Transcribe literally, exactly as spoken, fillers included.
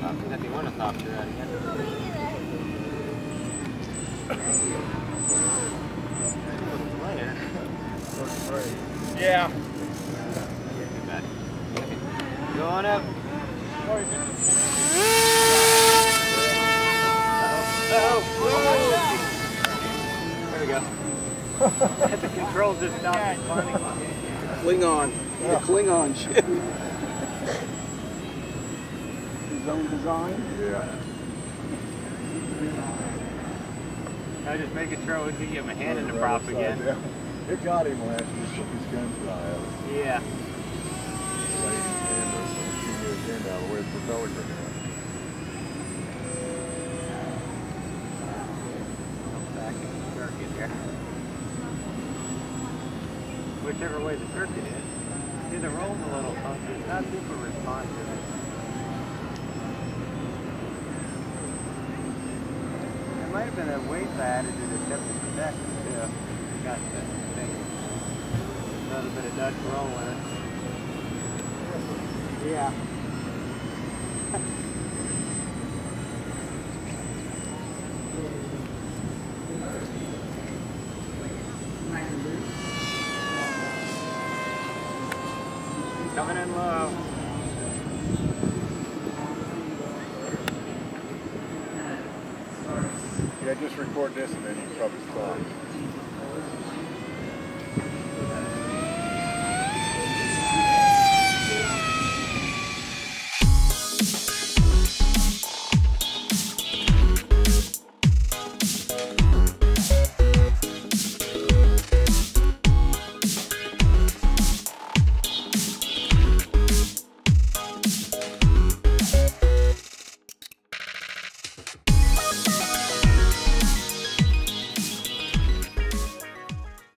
Talk that they want to talk to that again. Yeah. Go on up. Uh-oh. There we go. The controls just stopped responding. Klingon. The Klingon shit. His own design? Yeah. I was just making sure we could get my hand in the prop again. Yeah. It got him last year, took his gun fly out. Yeah. Laid his hand up and shoot his hand out of the way the propeller came out. Back in the circuit here. Whichever way the circuit is. See, the roll's a little funky. It's not super responsive. There might have been a weight added to the tip of the protection too. Got the thing. A little bit of Dutch roll in it. Yeah. Coming in low. Yeah, just record this and then you can probably stop.